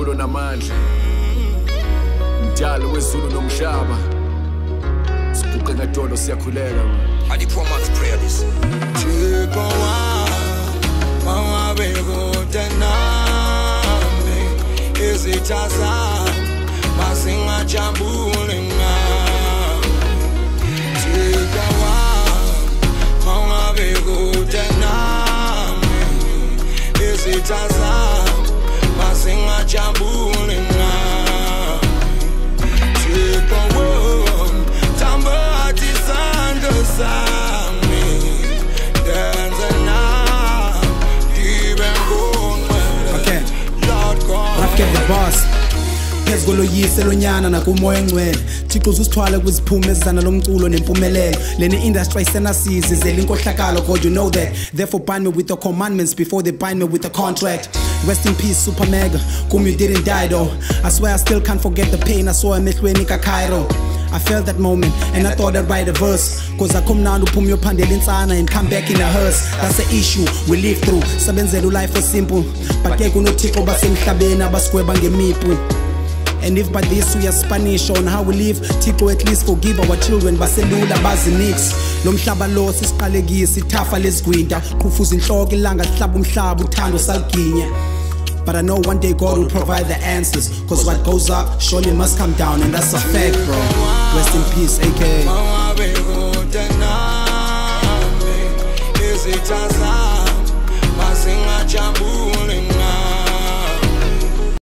uxolo namandla Mdalo wezulu nomhlaba Sibuke ngadolo siyakhuleka I the poor man's prayer this Thixo wangabe kude nami izitha zami masingajabule ngami Thixo wangabe kude nami izitha zami masingajabule ngami Thixo tamba isandla sami denze na dibe ngone okay Lord God Ruffkat the boss Phezulu yise lonyana nakumoya engcwele Thixo usithwala kuziphume ezana lomculo nempumelelo leni industry isenasize zela inkohlakalo God you know that therefore bind me with the commandments before they bind me with the contract rest in peace super mega kum you didn't die though I swear I still can't forget the pain I saw emehlweni kaKairo I felt that moment and I thought I'd write a verse Cause I come now to pum your pandel insana and come back in a hearse That's the issue we live through Sabenzelu life was simple But ke kunothixo basemhlabeni abaskweba ngemipu And if by this we are Spanish on how we live Thixo at least forgive our children baselula bazi nix Lo mhlaba lo sisiqalekisi ithafa lesigwinta Qhufuza inhloko ilanga sihlaba umhlaba uthando saliginya But I know one day God will provide the answers Cause what goes up surely must come down And that's a fact bro Rest in peace aka